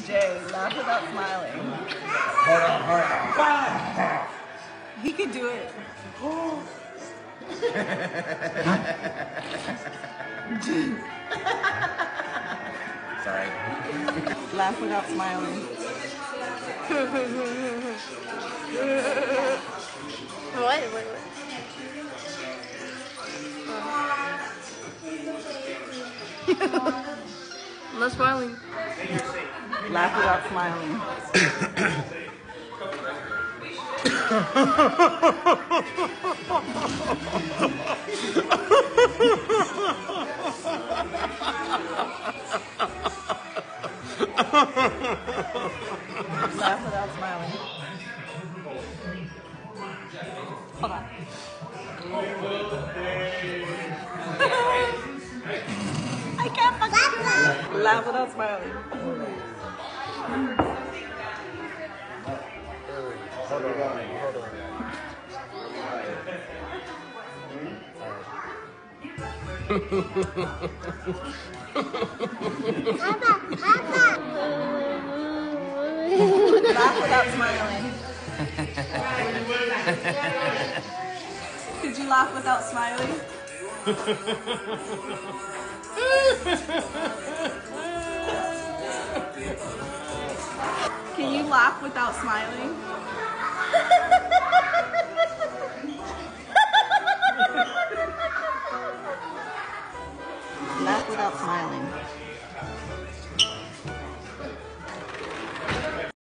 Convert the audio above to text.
Jay, laugh without smiling. Hold on. He could do it. Sorry. Laugh without smiling. What? I'm not smiling. Laugh without smiling. Laugh without smiling. Hold on. I can't fucking do it. Laugh without smiling. Hold on. Laugh without smiling. Could you laugh without smiling? Can you laugh without smiling?